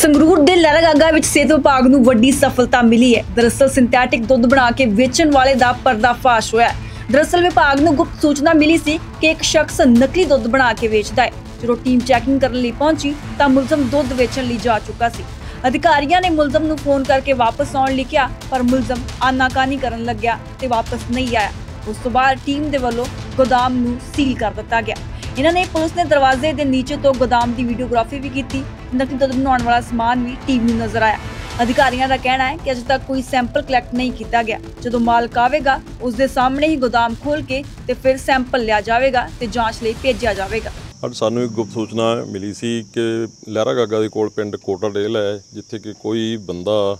ਸੰਗਰੂਰ ਦੇ ਲਹਿਰਾਗਾਗਾ ਵਿੱਚ ਸਿਹਤ ਵਿਭਾਗ ਨੂੰ ਵੱਡੀ ਸਫਲਤਾ ਮਿਲੀ ਹੈ। ਦਰਅਸਲ ਸਿੰਥੈਟਿਕ ਦੁੱਧ ਬਣਾ ਕੇ ਵੇਚਣ ਵਾਲੇ ਦਾ ਪਰਦਾਫਾਸ਼ ਹੋਇਆ ਹੈ। ਦਰਅਸਲ ਵਿਭਾਗ ਨੂੰ ਗੁਪਤ ਸੂਚਨਾ ਮਿਲੀ ਸੀ ਕਿ ਇੱਕ ਸ਼ਖਸ ਨਕਲੀ ਦੁੱਧ ਬਣਾ ਕੇ ਵੇਚਦਾ ਹੈ। ਜਦੋਂ ਟੀਮ ਚੈਕਿੰਗ ਕਰਨ ਲਈ ਪਹੁੰਚੀ ਤਾਂ ਮੁਲਜ਼ਮ ਦੁੱਧ ਵੇਚਣ ਲਈ ਜਾ ਚੁੱਕਾ ਸੀ। ਅਧਿਕਾਰੀਆਂ ਨੇ ਮੁਲਜ਼ਮ ਨੂੰ ਫੋਨ ਕਰਕੇ ਵਾਪਸ ਆਉਣ ਲਈ ਕਿਹਾ, ਪਰ ਮੁਲਜ਼ਮ ਆਨਾਕਾਨੀ ਕਰਨ ਲੱਗਿਆ ਤੇ ਵਾਪਸ ਨਹੀਂ ਆਇਆ। ਉਸ ਤੋਂ ਬਾਅਦ ਟੀਮ ਦੇ ਵੱਲੋਂ ਗੋਦਾਮ ਨੂੰ ਸੀਲ ਕਰ ਦਿੱਤਾ ਗਿਆ। ਇਹਨਾਂ ਨੇ ਪੁਲਿਸ ਨੇ ਦਰਵਾਜ਼ੇ ਦੇ ਨੀਚੇ ਤੋਂ ਗੋਦਾਮ ਦੀ ਵੀਡੀਓਗ੍ਰਾਫੀ ਵੀ ਕੀਤੀ। ਨਕਲੀ ਦੁੱਧ ਬਣਾਉਣ ਵਾਲਾ ਸਮਾਨ ਵੀ ਟੀਮ ਨੂੰ ਨਜ਼ਰ ਆਇਆ। ਅਧਿਕਾਰੀਆਂ ਦਾ ਕਹਿਣਾ ਹੈ ਕਿ ਅਜੇ ਤੱਕ ਕੋਈ ਸੈਂਪਲ ਕਲੈਕਟ ਨਹੀਂ ਕੀਤਾ ਗਿਆ। ਜਦੋਂ ਮਾਲਕ ਆਵੇਗਾ ਉਸ ਦੇ ਸਾਹਮਣੇ ਹੀ ਗੋਦਾਮ ਖੋਲ ਕੇ ਤੇ ਫਿਰ ਸੈਂਪਲ ਲਿਆ ਜਾਵੇਗਾ ਤੇ ਜਾਂਚ ਲਈ ਭੇਜਿਆ ਜਾਵੇਗਾ। ਅੱਜ ਸਾਨੂੰ ਇੱਕ ਗੁਪਤ ਸੂਚਨਾ ਮਿਲੀ ਸੀ ਕਿ ਲਹਿਰਾਗਾਗਾ ਦੇ ਕੋਲ ਪਿੰਡ ਕੋਟਾਡੇਲ ਹੈ, ਜਿੱਥੇ ਕਿ ਕੋਈ ਬੰਦਾ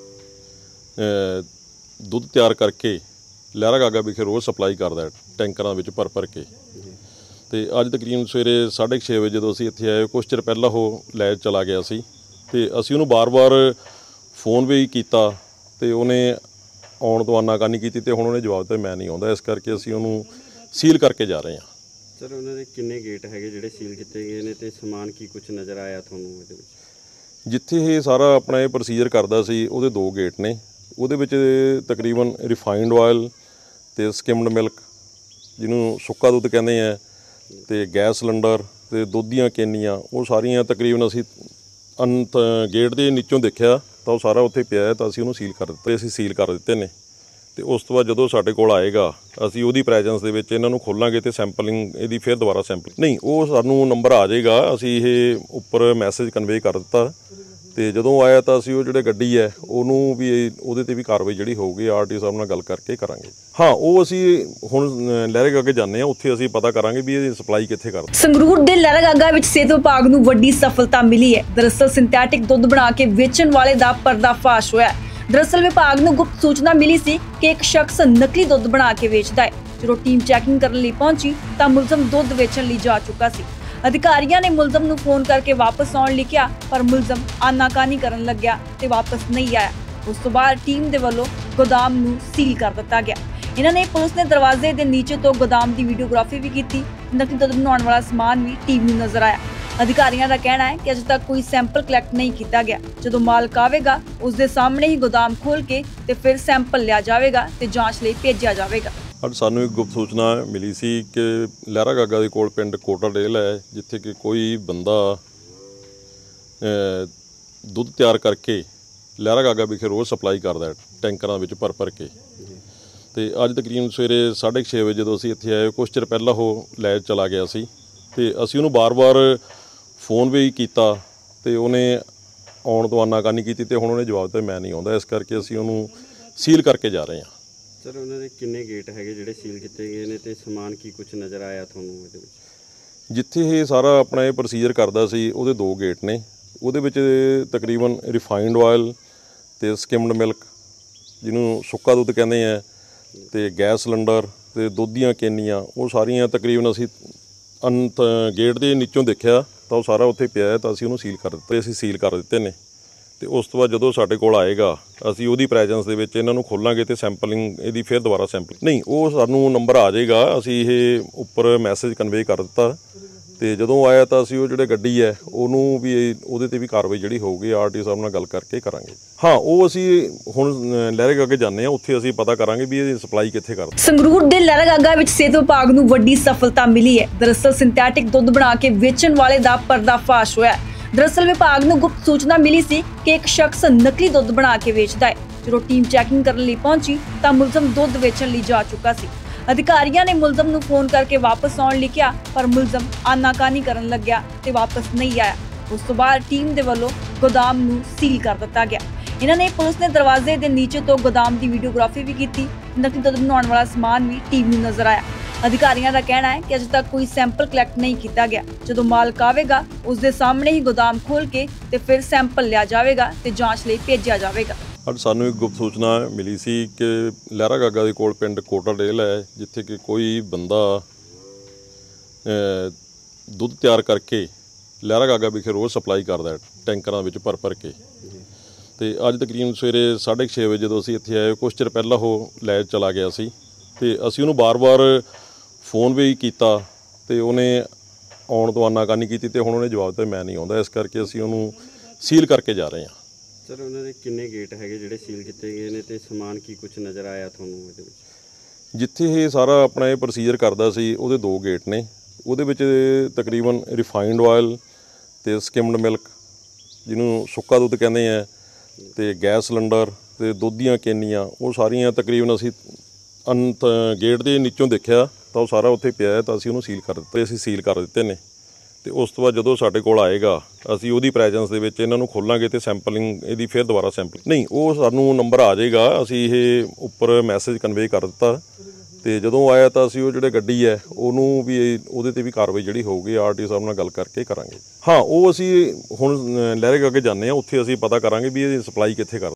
ਦੁੱਧ ਤਿਆਰ ਕਰਕੇ ਲਹਿਰਾਗਾਗਾ ਵਿਖੇ ਰੋਜ਼ ਸਪਲਾਈ ਕਰਦਾ ਹੈ ਟੈਂਕਰਾਂ ਵਿੱਚ ਭਰ ਕੇ। ਤੇ ਅੱਜ ਤਕਰੀਬਨ ਸਵੇਰੇ 6:30 ਵਜੇ ਜਦੋਂ ਅਸੀਂ ਇੱਥੇ ਆਏ, ਕੁਛ ਚਿਰ ਪਹਿਲਾਂ ਉਹ ਲੈ ਚਲਾ ਗਿਆ ਸੀ ਤੇ ਅਸੀਂ ਉਹਨੂੰ ਬਾਰ-ਬਾਰ ਫੋਨ ਵੀ ਕੀਤਾ ਤੇ ਉਹਨੇ ਆਉਣ ਤੋਂ ਆਨਾਕਾਨੀ ਕੀਤੀ ਤੇ ਹੁਣ ਉਹਨੇ ਜਵਾਬ ਦਿੱਤਾ ਮੈਂ ਨਹੀਂ ਆਉਂਦਾ। ਇਸ ਕਰਕੇ ਅਸੀਂ ਉਹਨੂੰ ਸੀਲ ਕਰਕੇ ਜਾ ਰਹੇ ਹਾਂ। ਸਰ, ਉਹਨਾਂ ਦੇ ਕਿੰਨੇ ਗੇਟ ਹੈਗੇ ਜਿਹੜੇ ਸੀਲ ਕੀਤੇ ਗਏ ਨੇ ਤੇ ਸਮਾਨ ਕੀ ਕੁਝ ਨਜ਼ਰ ਆਇਆ ਤੁਹਾਨੂੰ ਇਹਦੇ ਵਿੱਚ? ਜਿੱਥੇ ਇਹ ਸਾਰਾ ਆਪਣਾ ਇਹ ਪ੍ਰੋਸੀਜਰ ਕਰਦਾ ਸੀ ਉਹਦੇ 2 ਗੇਟ ਨੇ। ਉਹਦੇ ਵਿੱਚ ਤਕਰੀਬਨ ਰਿਫਾਈਨਡ ਆਇਲ ਤੇ ਸਕਿਮਡ ਮਿਲਕ, ਜਿਹਨੂੰ ਸੁੱਕਾ ਦੁੱਧ ਕਹਿੰਦੇ ਆ, ਤੇ ਗੈਸ ਸਿਲੰਡਰ ਤੇ ਦੁੱਧ ਦੀਆਂ ਕੇਨੀਆਂ, ਉਹ ਸਾਰੀਆਂ ਤਕਰੀਬਨ ਅਸੀਂ ਗੇਟ ਦੇ ਨੀਚੋਂ ਦੇਖਿਆ ਤਾਂ ਉਹ ਸਾਰਾ ਉੱਥੇ ਪਿਆ ਤਾਂ ਅਸੀਂ ਉਹਨੂੰ ਸੀਲ ਕਰ ਦਿੱਤੇ। ਅਸੀਂ ਸੀਲ ਕਰ ਦਿੱਤੇ ਨੇ ਤੇ ਉਸ ਤੋਂ ਬਾਅਦ ਜਦੋਂ ਸਾਡੇ ਕੋਲ ਆਏਗਾ ਅਸੀਂ ਉਹਦੀ ਪ੍ਰੈਜੈਂਸ ਦੇ ਵਿੱਚ ਇਹਨਾਂ ਨੂੰ ਖੋਲਾਂਗੇ ਤੇ ਸੈਂਪਲਿੰਗ ਇਹਦੀ ਫਿਰ ਦੁਬਾਰਾ ਸੈਂਪਲਿੰਗ ਨਹੀਂ, ਉਹ ਸਾਨੂੰ ਨੰਬਰ ਆ ਜਾਏਗਾ। ਅਸੀਂ ਇਹ ਉੱਪਰ ਮੈਸੇਜ ਕਨਵੇ ਕਰ ਦਿੱਤਾ ਤੇ ਜਦੋਂ ਆਇਆ ਤਾਂ ਅਸੀਂ ਉਹ ਜਿਹੜੇ ਗੱਡੀ ਹੈ ਉਹਨੂੰ ਵੀ ਉਹਦੇ ਤੇ ਵੀ ਕਾਰਵਾਈ ਜਿਹੜੀ ਹੋਊਗੀ ਆਰਟੀਓ ਸਾਹਿਬ ਨਾਲ ਗੱਲ ਕਰਕੇ ਕਰਾਂਗੇ। ਹਾਂ, ਉਹ ਅਸੀਂ ਹੁਣ ਲਹਿਰਾਗਾਗਾ ਜਾਂਦੇ ਹਾਂ, ਉੱਥੇ ਅਸੀਂ ਪਤਾ ਕਰਾਂਗੇ ਵੀ ਇਹ ਸਪਲਾਈ ਕਿੱਥੇ ਕਰਦੇ। ਸੰਗਰੂਰ ਦੇ ਲਹਿਰਾਗਾਗਾ ਵਿੱਚ ਸਿਹਤ ਵਿਭਾਗ ਨੂੰ ਵੱਡੀ ਸਫਲਤਾ ਮਿਲੀ ਹੈ। ਦਰਅਸਲ ਸਿੰਥੈਟਿਕ ਦੁੱਧ ਬਣਾ ਕੇ ਵੇਚਣ ਵਾਲੇ ਦਾ ਪਰਦਾਫਾਸ਼ ਹੋਇਆ ਹੈ। ਦਰਅਸਲ ਵਿਭਾਗ ਨੂੰ ਗੁਪਤ ਸੂਚਨਾ ਮਿਲੀ ਸੀ ਕਿ ਇੱਕ ਸ਼ਖਸ ਨਕਲੀ ਦੁੱਧ ਬਣਾ ਕੇ ਵੇਚਦਾ ਹੈ। ਜਦੋਂ ਟੀਮ ਚੈਕਿੰਗ ਕਰਨ ਲਈ ਪਹੁੰਚੀ ਤਾਂ ਮੁਲਜ਼ਮ ਦੁੱਧ ਵੇਚਣ ਲਈ ਜਾ ਚੁੱਕਾ ਸੀ। ਅਧਿਕਾਰੀਆਂ ਨੇ ਮੁਲਜ਼ਮ ਨੂੰ ਫੋਨ ਕਰਕੇ ਵਾਪਸ ਆਉਣ ਲਈ ਕਿਹਾ, ਪਰ ਮੁਲਜ਼ਮ ਆਨਾਕਾਨੀ ਕਰਨ ਲੱਗਿਆ ਤੇ ਵਾਪਸ ਨਹੀਂ ਆਇਆ। ਉਸ ਤੋਂ ਬਾਅਦ ਟੀਮ ਦੇ ਵੱਲੋਂ ਗੋਦਾਮ ਨੂੰ ਸੀਲ ਕਰ ਦਿੱਤਾ ਗਿਆ। ਇਹਨਾਂ ਨੇ ਪੁਲਿਸ ਨੇ ਦਰਵਾਜ਼ੇ ਦੇ ਨੀਚੇ ਤੋਂ ਗੋਦਾਮ ਦੀ ਵੀਡੀਓਗ੍ਰਾਫੀ ਵੀ ਕੀਤੀ। ਨਕਲੀ ਦੁੱਧ ਬਣਾਉਣ ਵਾਲਾ ਸਮਾਨ ਵੀ ਟੀਮ ਨੂੰ ਨਜ਼ਰ ਆਇਆ। ਅਧਿਕਾਰੀਆਂ ਦਾ ਕਹਿਣਾ ਹੈ ਕਿ ਅਜੇ ਤੱਕ ਕੋਈ ਸੈਂਪਲ ਕਲੈਕਟ ਨਹੀਂ ਕੀਤਾ ਗਿਆ। ਜਦੋਂ ਮਾਲਕ ਆਵੇਗਾ ਉਸ ਦੇ ਸਾਹਮਣੇ ਹੀ ਗੋਦਾਮ ਖੋਲ ਕੇ ਤੇ ਫਿਰ ਸੈਂਪਲ ਲਿਆ ਜਾਵੇਗਾ ਤੇ ਜਾਂਚ ਲਈ ਭੇਜਿਆ ਜਾਵੇਗਾ। ਅੱਜ ਸਾਨੂੰ ਇੱਕ ਗੁਪਤ ਸੂਚਨਾ ਮਿਲੀ ਸੀ ਕਿ ਲਹਿਰਾਗਾਗਾ ਦੇ ਕੋਲ ਪਿੰਡ ਕੋਟਾਡੇਲ ਹੈ, ਜਿੱਥੇ ਕਿ ਕੋਈ ਬੰਦਾ ਦੁੱਧ ਤਿਆਰ ਕਰਕੇ ਲਹਿਰਾਗਾਗਾ ਵਿਖੇ ਰੋਜ਼ ਸਪਲਾਈ ਕਰਦਾ ਹੈ ਟੈਂਕਰਾਂ ਵਿੱਚ ਭਰ ਕੇ। ਤੇ ਅੱਜ ਤਕਰੀਬਨ ਸਵੇਰੇ 6:30 ਵਜੇ ਜਦੋਂ ਅਸੀਂ ਇੱਥੇ ਆਏ, ਕੁਛ ਚਿਰ ਪਹਿਲਾਂ ਉਹ ਲੈ ਚਲਾ ਗਿਆ ਸੀ ਤੇ ਅਸੀਂ ਉਹਨੂੰ ਬਾਰ-ਬਾਰ ਫੋਨ ਵੀ ਕੀਤਾ ਤੇ ਉਹਨੇ ਆਉਣ ਤੋਂ ਆਨਾਕਾਨੀ ਕੀਤੀ ਤੇ ਹੁਣ ਉਹਨੇ ਜਵਾਬ ਦਿੱਤਾ ਮੈਂ ਨਹੀਂ ਆਉਂਦਾ। ਇਸ ਕਰਕੇ ਅਸੀਂ ਉਹਨੂੰ ਸੀਲ ਕਰਕੇ ਜਾ ਰਹੇ ਹਾਂ। ਸਰ, ਉਹਨਾਂ ਦੇ ਕਿੰਨੇ ਗੇਟ ਹੈਗੇ ਜਿਹੜੇ ਸੀਲ ਕੀਤੇ ਗਏ ਨੇ ਤੇ ਸਮਾਨ ਕੀ ਕੁਝ ਨਜ਼ਰ ਆਇਆ ਤੁਹਾਨੂੰ ਇਹਦੇ ਵਿੱਚ? ਜਿੱਥੇ ਇਹ ਸਾਰਾ ਆਪਣਾ ਇਹ ਪ੍ਰੋਸੀਜਰ ਕਰਦਾ ਸੀ ਉਹਦੇ 2 ਗੇਟ ਨੇ। ਉਹਦੇ ਵਿੱਚ ਤਕਰੀਬਨ ਰਿਫਾਈਨਡ ਆਇਲ ਤੇ ਸਕਿਮਡ ਮਿਲਕ, ਜਿਹਨੂੰ ਸੁੱਕਾ ਦੁੱਧ ਕਹਿੰਦੇ ਆ, ਤੇ ਗੈਸ ਸਿਲੰਡਰ ਤੇ ਦੁੱਧ ਦੀਆਂ ਕੇਨੀਆਂ, ਉਹ ਸਾਰੀਆਂ ਤਕਰੀਬਨ ਅਸੀਂ ਗੇਟ ਦੇ ਨੀਚੋਂ ਦੇਖਿਆ ਤਾਂ ਉਹ ਸਾਰਾ ਉੱਥੇ ਪਿਆ ਤਾਂ ਅਸੀਂ ਉਹਨੂੰ ਸੀਲ ਕਰ ਦਿੱਤੇ। ਅਸੀਂ ਸੀਲ ਕਰ ਦਿੱਤੇ ਨੇ ਤੇ ਉਸ ਤੋਂ ਬਾਅਦ ਜਦੋਂ ਸਾਡੇ ਕੋਲ ਆਏਗਾ ਅਸੀਂ ਉਹਦੀ ਪ੍ਰੈਜੈਂਸ ਦੇ ਵਿੱਚ ਇਹਨਾਂ ਨੂੰ ਖੋਲਾਂਗੇ ਤੇ ਸੈਂਪਲਿੰਗ ਇਹਦੀ ਫਿਰ ਦੁਬਾਰਾ ਸੈਂਪਲਿੰਗ ਨਹੀਂ, ਉਹ ਸਾਨੂੰ ਨੰਬਰ ਆ ਜਾਏਗਾ। ਅਸੀਂ ਇਹ ਉੱਪਰ ਮੈਸੇਜ ਕਨਵੇ ਕਰ ਦਿੱਤਾ ਤੇ ਜਦੋਂ ਆਇਆ ਤਾਂ ਅਸੀਂ ਉਹ ਜਿਹੜੇ ਗੱਡੀ ਹੈ ਉਹਨੂੰ ਵੀ ਉਹਦੇ ਤੇ ਵੀ ਕਾਰਵਾਈ ਜਿਹੜੀ ਹੋਊਗੀ ਆਰਟੀਓ ਸਾਹਿਬ ਨਾਲ ਗੱਲ ਕਰਕੇ ਕਰਾਂਗੇ। ਹਾਂ, ਉਹ ਅਸੀਂ ਹੁਣ ਲਹਿਰਾਗਾਗਾ ਜਾਂਦੇ ਹਾਂ, ਉੱਥੇ ਅਸੀਂ ਪਤਾ ਕਰਾਂਗੇ ਵੀ ਇਹ ਸਪਲਾਈ ਕਿੱਥੇ ਕਰਦੇ। ਸੰਗਰੂਰ ਦੇ ਲਹਿਰਾਗਾਗਾ ਵਿੱਚ ਸਿਹਤ ਵਿਭਾਗ ਨੂੰ ਵੱਡੀ ਸਫਲਤਾ ਮਿਲੀ ਹੈ। ਦਰਅਸਲ ਸਿੰਥੈਟਿਕ ਦੁੱਧ ਬਣਾ ਕੇ ਵੇਚਣ ਵਾਲੇ ਦਾ ਪਰਦਾਫਾਸ਼ ਹੋਇਆ ਹੈ। ਦਰਅਸਲ ਵਿਭਾਗ ਨੂੰ ਗੁਪਤ ਸੂਚਨਾ ਮਿਲੀ ਸੀ ਕਿ ਇੱਕ ਸ਼ਖਸ ਨਕਲੀ ਦੁੱਧ ਬਣਾ ਕੇ ਵੇਚਦਾ ਹੈ। ਜਦੋਂ ਟੀਮ ਚੈਕਿੰਗ ਕਰਨ ਲਈ ਪਹੁੰਚੀ ਤਾਂ ਮੁਲਜ਼ਮ ਦੁੱਧ ਵੇਚਣ ਲਈ ਜਾ ਚੁੱਕਾ ਸੀ। ਅਧਿਕਾਰੀਆਂ ਨੇ ਮੁਲਜ਼ਮ ਨੂੰ ਫੋਨ ਕਰਕੇ ਵਾਪਸ ਆਉਣ ਲਈ ਕਿਹਾ, ਪਰ ਮੁਲਜ਼ਮ ਆਨਾਕਾਨੀ ਕਰਨ ਲੱਗਿਆ ਤੇ ਵਾਪਸ ਨਹੀਂ ਆਇਆ। ਉਸ ਤੋਂ ਬਾਅਦ ਟੀਮ ਦੇ ਵੱਲੋਂ ਗੋਦਾਮ ਨੂੰ ਸੀਲ ਕਰ ਦਿੱਤਾ ਗਿਆ। ਇਹਨਾਂ ਨੇ ਪੁਲਿਸ ਨੇ ਦਰਵਾਜ਼ੇ ਦੇ ਨੀਚੇ ਤੋਂ ਗੋਦਾਮ ਦੀ ਵੀਡੀਓਗ੍ਰਾਫੀ ਵੀ ਕੀਤੀ। ਨਕਲੀ ਦੁੱਧ ਬਣਾਉਣ ਵਾਲਾ ਸਮਾਨ ਵੀ ਟੀਮ ਨੂੰ ਨਜ਼ਰ ਆਇਆ। ਅਧਿਕਾਰੀਆਂ ਦਾ ਕਹਿਣਾ ਹੈ ਕਿ ਅਜੇ ਤੱਕ ਕੋਈ ਸੈਂਪਲ ਕਲੈਕਟ ਨਹੀਂ ਕੀਤਾ ਗਿਆ। ਜਦੋਂ ਮਾਲਕ ਆਵੇਗਾ ਉਸ ਦੇ ਸਾਹਮਣੇ ਹੀ ਗੋਦਾਮ ਖੋਲ ਕੇ ਤੇ ਫਿਰ ਸੈਂਪਲ ਲਿਆ ਜਾਵੇਗਾ ਤੇ ਜਾਂਚ ਲਈ ਭੇਜਿਆ ਜਾਵੇਗਾ। ਅੱਜ ਸਾਨੂੰ ਇੱਕ ਗੁਪਤ ਸੂਚਨਾ ਮਿਲੀ ਸੀ ਕਿ ਲਹਿਰਾਗਾਗਾ ਦੇ ਕੋਲ ਪਿੰਡ ਕੋਟਾਡੇਲ ਹੈ, ਜਿੱਥੇ ਕਿ ਕੋਈ ਬੰਦਾ ਦੁੱਧ ਤਿਆਰ ਕਰਕੇ ਲਹਿਰਾਗਾਗਾ ਵਿਖੇ ਰੋਜ਼ ਸਪਲਾਈ ਕਰਦਾ ਹੈ ਟੈਂਕਰਾਂ ਵਿੱਚ ਭਰ ਕੇ। ਤੇ ਅੱਜ ਤਕਰੀਬਨ ਸਵੇਰੇ 6:30 ਵਜੇ ਜਦੋਂ ਅਸੀਂ ਇੱਥੇ ਆਏ, ਕੁਛ ਚਿਰ ਪਹਿਲਾਂ ਉਹ ਲੈ ਚਲਾ ਗਿਆ ਸੀ ਤੇ ਅਸੀਂ ਉਹਨੂੰ ਬਾਰ-ਬਾਰ ਫੋਨ ਵੀ ਕੀਤਾ ਤੇ ਉਹਨੇ ਆਉਣ ਤੋਂ ਆਨਾਕਾਨੀ ਕੀਤੀ ਤੇ ਹੁਣ ਉਹਨੇ ਜਵਾਬ ਦਿੱਤਾ ਮੈਂ ਨਹੀਂ ਆਉਂਦਾ। ਇਸ ਕਰਕੇ ਅਸੀਂ ਉਹਨੂੰ ਸੀਲ ਕਰਕੇ ਜਾ ਰਹੇ ਹਾਂ। ਸਰ ਉਹਨਾਂ ਦੇ ਕਿੰਨੇ ਗੇਟ ਹੈਗੇ ਜਿਹੜੇ ਸੀਲ ਕੀਤੇ ਗਏ ਨੇ ਤੇ ਸਮਾਨ ਕੀ ਕੁਝ ਨਜ਼ਰ ਆਇਆ ਤੁਹਾਨੂੰ ਇਹਦੇ ਵਿੱਚ? ਜਿੱਥੇ ਇਹ ਸਾਰਾ ਆਪਣਾ ਇਹ ਪ੍ਰੋਸੀਜਰ ਕਰਦਾ ਸੀ ਉਹਦੇ 2 ਗੇਟ ਨੇ। ਉਹਦੇ ਵਿੱਚ ਤਕਰੀਬਨ ਰਿਫਾਈਨਡ ਆਇਲ ਤੇ ਸਕimmed ਮਿਲਕ ਜਿਹਨੂੰ ਸੁੱਕਾ ਦੁੱਧ ਕਹਿੰਦੇ ਆ ਤੇ ਗੈਸ ਸਿਲੰਡਰ ਤੇ ਦੁੱਧ ਦੀਆਂ ਕੇਨੀਆਂ ਉਹ ਸਾਰੀਆਂ ਤਕਰੀਬਨ ਅਸੀਂ ਗੇਟ ਦੇ ਨੀਚੋਂ ਦੇਖਿਆ ਤਾਂ ਉਹ ਸਾਰਾ ਉੱਥੇ ਪਿਆ ਹੈ ਤਾਂ ਅਸੀਂ ਉਹਨੂੰ ਸੀਲ ਕਰ ਦਿੱਤਾ। ਅਸੀਂ ਸੀਲ ਕਰ ਦਿੱਤੇ ਨੇ ਤੇ ਉਸ ਤੋਂ ਬਾਅਦ ਜਦੋਂ ਸਾਡੇ ਕੋਲ ਆਏਗਾ ਅਸੀਂ ਉਹਦੀ ਪ੍ਰੈਜ਼ੈਂਸ ਦੇ ਵਿੱਚ ਇਹਨਾਂ ਨੂੰ ਖੋਲਾਂਗੇ ਤੇ ਸੈਂਪਲਿੰਗ ਇਹਦੀ ਫਿਰ ਦੁਬਾਰਾ ਸੈਂਪਲ ਨਹੀਂ ਉਹ ਸਾਨੂੰ ਨੰਬਰ ਆ ਜਾਏਗਾ। ਅਸੀਂ ਇਹ ਉੱਪਰ ਮੈਸੇਜ ਕਨਵੇ ਕਰ ਦਿੱਤਾ ਤੇ ਜਦੋਂ ਆਇਆ ਤਾਂ ਅਸੀਂ ਉਹ ਜਿਹੜੇ ਗੱਡੀ ਹੈ ਉਹਨੂੰ ਵੀ ਉਹਦੇ ਤੇ ਵੀ ਕਾਰਵਾਈ ਜਿਹੜੀ ਹੋਊਗੀ ਆਰਟੀ ਸਾਹਿਬ ਨਾਲ ਗੱਲ ਕਰਕੇ ਕਰਾਂਗੇ। ਹਾਂ ਉਹ ਅਸੀਂ ਹੁਣ ਲਹਿਰੇ ਅੱਗੇ ਜਾਂਦੇ ਹਾਂ, ਉੱਥੇ ਅਸੀਂ ਪਤਾ ਕਰਾਂਗੇ ਵੀ ਇਹ ਸਪਲਾਈ ਕਿੱਥੇ ਕਰ